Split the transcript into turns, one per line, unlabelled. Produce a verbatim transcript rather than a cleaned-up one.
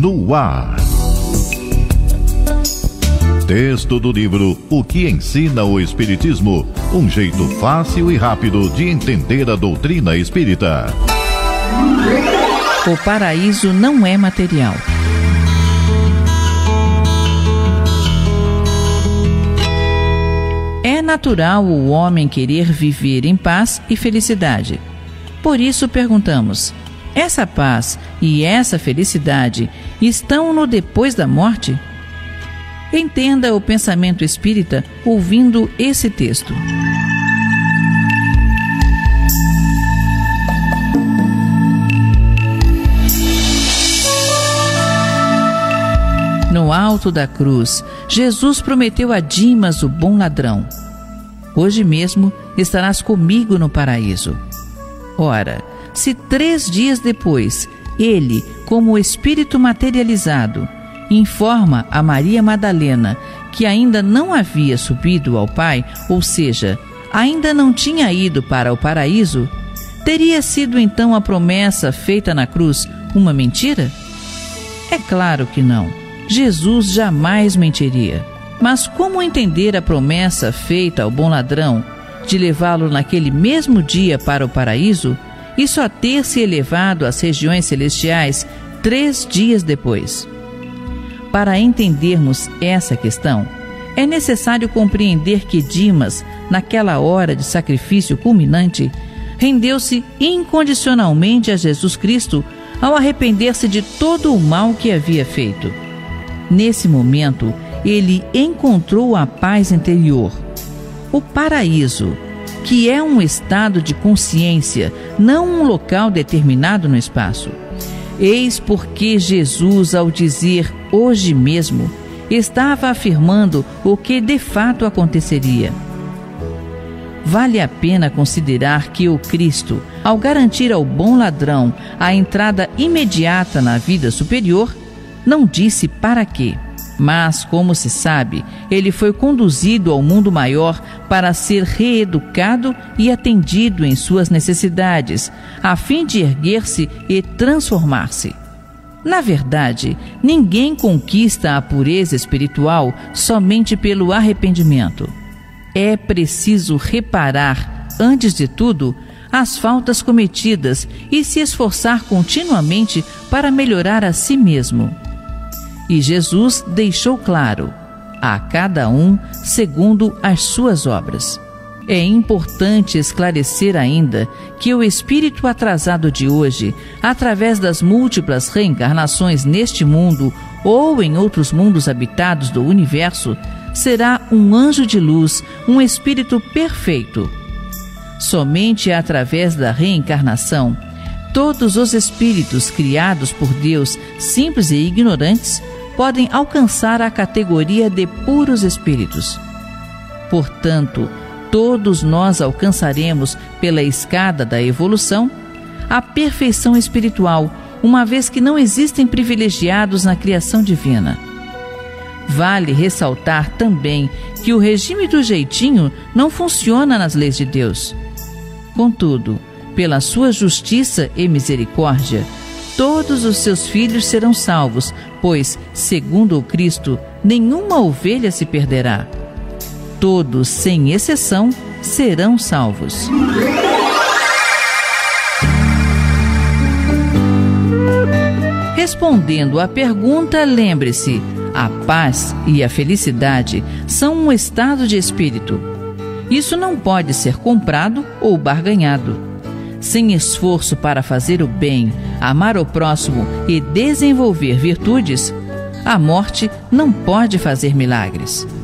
no ar. Texto do livro O que ensina o Espiritismo, um jeito fácil e rápido de entender a doutrina espírita.
O paraíso não é material. É natural o homem querer viver em paz e felicidade. Por isso perguntamos: essa paz e essa felicidade estão no depois da morte? Entenda o pensamento espírita ouvindo esse texto. No alto da cruz, Jesus prometeu a Dimas, o bom ladrão: hoje mesmo estarás comigo no paraíso. Ora, se três dias depois, ele, como espírito materializado, informa a Maria Madalena que ainda não havia subido ao Pai, ou seja, ainda não tinha ido para o paraíso, teria sido então a promessa feita na cruz uma mentira? É claro que não. Jesus jamais mentiria. Mas como entender a promessa feita ao bom ladrão de levá-lo naquele mesmo dia para o paraíso e só ter se elevado às regiões celestiais três dias depois? Para entendermos essa questão, é necessário compreender que Dimas, naquela hora de sacrifício culminante, rendeu-se incondicionalmente a Jesus Cristo ao arrepender-se de todo o mal que havia feito. Nesse momento, ele encontrou a paz interior. O paraíso, que é um estado de consciência, não um local determinado no espaço. Eis porque Jesus, ao dizer hoje mesmo, estava afirmando o que de fato aconteceria. Vale a pena considerar que o Cristo, ao garantir ao bom ladrão a entrada imediata na vida superior, não disse para quê, mas, como se sabe, ele foi conduzido ao mundo maior para ser reeducado e atendido em suas necessidades, a fim de erguer-se e transformar-se. Na verdade, ninguém conquista a pureza espiritual somente pelo arrependimento. É preciso reparar, antes de tudo, as faltas cometidas e se esforçar continuamente para melhorar a si mesmo. E Jesus deixou claro: a cada um segundo as suas obras. É importante esclarecer ainda que o espírito atrasado de hoje, através das múltiplas reencarnações neste mundo ou em outros mundos habitados do universo, será um anjo de luz, um espírito perfeito. Somente através da reencarnação, todos os espíritos criados por Deus, simples e ignorantes, podem alcançar a categoria de puros espíritos. Portanto, todos nós alcançaremos, pela escada da evolução, a perfeição espiritual, uma vez que não existem privilegiados na criação divina. Vale ressaltar também que o regime do jeitinho não funciona nas leis de Deus. Contudo, pela sua justiça e misericórdia, todos os seus filhos serão salvos, pois, segundo o Cristo, nenhuma ovelha se perderá. Todos, sem exceção, serão salvos. Respondendo à pergunta, lembre-se: a paz e a felicidade são um estado de espírito. Isso não pode ser comprado ou barganhado. Sem esforço para fazer o bem, amar o próximo e desenvolver virtudes, a morte não pode fazer milagres.